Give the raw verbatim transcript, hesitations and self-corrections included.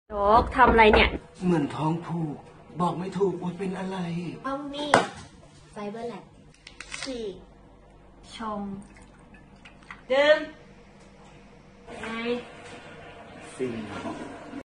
โจ๊กทำอะไรเนี่ยเหมือนท้องผูกบอกไม่ถูกว่าเป็นอะไรเอานี่ไฟเบอร์แลกสี่ชมดื่มไงสิ่ง